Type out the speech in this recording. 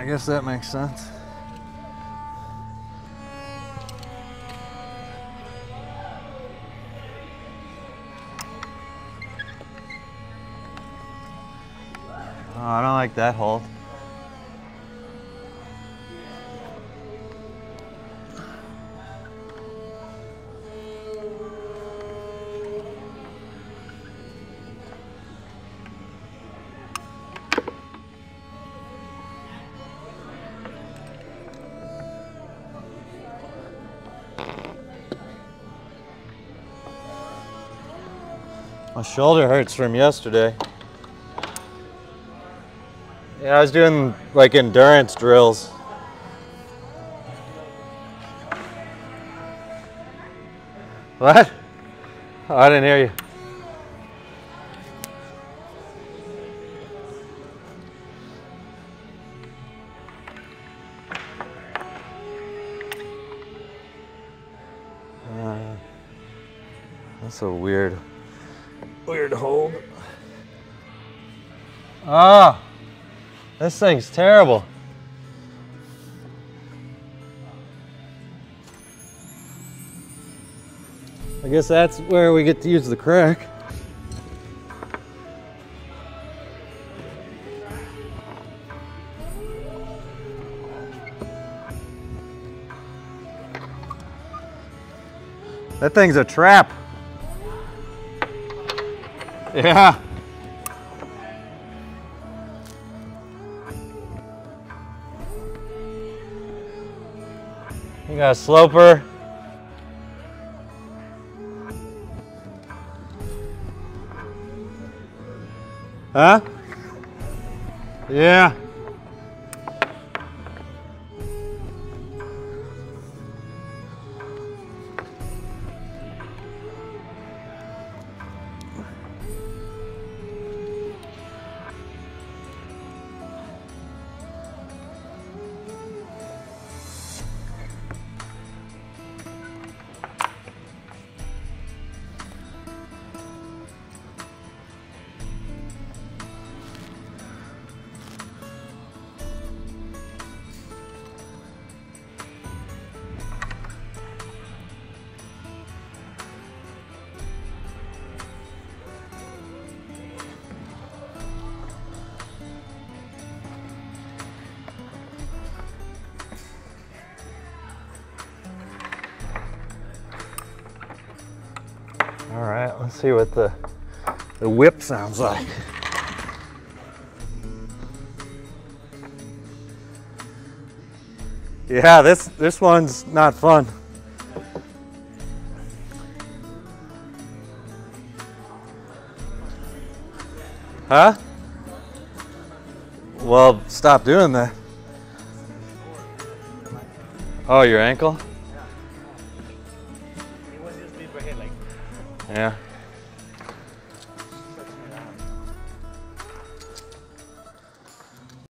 I guess that makes sense. Oh, I don't like that hole. My shoulder hurts from yesterday. Yeah, I was doing like endurance drills. What? Oh, I didn't hear you. That's a weird hold. Ah, this thing's terrible. I guess that's where we get to use the crack. That thing's a trap. Yeah. You got a sloper. Huh? Yeah. All right, let's see what the whip sounds like. Yeah, this one's not fun. Huh? Well, stop doing that. Oh, your ankle? It was just bit right here, like. Yeah.